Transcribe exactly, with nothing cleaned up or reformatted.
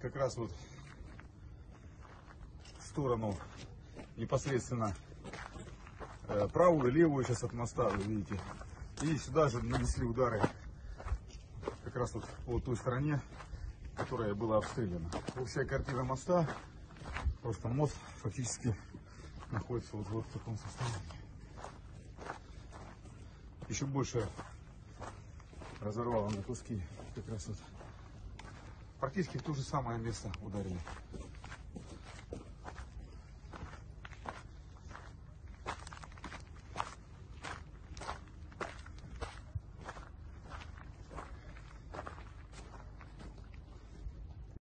как раз вот в сторону непосредственно э, правую и левую сейчас от моста, вы видите. И сюда же нанесли удары как раз вот по той стороне, которая была обстреляна. Общая картина моста, просто мост фактически находится вот, вот в таком состоянии. Еще больше разорвало на куски, как раз вот практически в то же самое место ударили.